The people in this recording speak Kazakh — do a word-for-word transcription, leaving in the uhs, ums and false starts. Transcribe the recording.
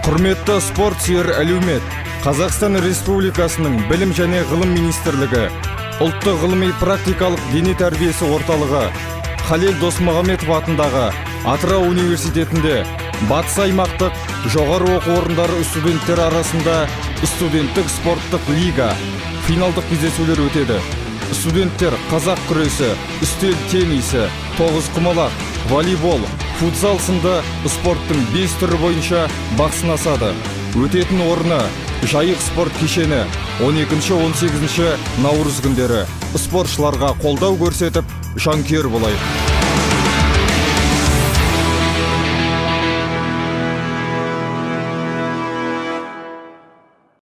Құрметті спорт сүйер әлеумет, Қазақстан Республикасының Білім және ғылым министрлігі, ұлттық ғылыми практикалық дене тәрбиесі орталығы, Халел Досмағамбетов атындағы Атырау университетінде батыс аймақтық жоғары оқу орындары студенттер арасында студенттік спорттық лига финалдық кездесулер өтеді. Студенттер қазақ күресі, үстел теннисі, тоғыз құмалақ, волейбол, футзал сынды спорттың бес түрі бойынша бақ сынасады. Өтетін орны Жайық спорт кешені он екінші он сегізінші наурыз күндері. Спортшыларға қолдау көрсетіп, жанкүйер болайық.